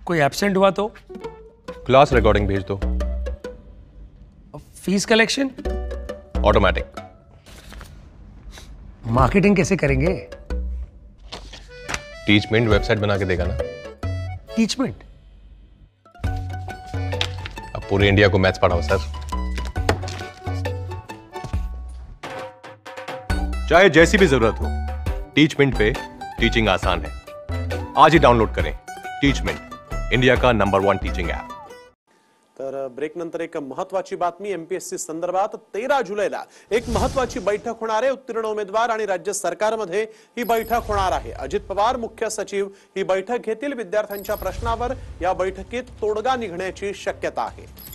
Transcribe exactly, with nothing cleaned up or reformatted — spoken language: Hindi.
कोई एब्सेंट हुआ तो? क्लास रिकॉर्डिंग भेज दो। Fees collection? ऑटोमेटिक। मार्केटिंग कैसे करेंगे? टीचमेंट वेबसाइट बना के देगा ना। टीचमेंट? अब पूरे इंडिया को मैथ्स पढ़ाओ सर। चाहे जैसी भी जरूरत हो, टीचमेंट पे टीचिंग आसान है। आज ही डाउनलोड करें टीचमेंट, इंडिया का नंबर वन टीचिंग ऍप। तर ब्रेक नंतर एक महत्वाची बातमी एमपीएससी संदर्भात तेरा जुलैला एक महत्वाची बैठक होणार आहे। उत्तीर्ण उमेदवार आणि राज्य सरकारमध्ये ही बैठक होणार आहे। अजित पवार मुख्य सचिव ही बैठक घेतील। विद्यार्थ्यांच्या प्रश्नावर या बैठकीत तोडगा निघण्याची शक्यता आहे।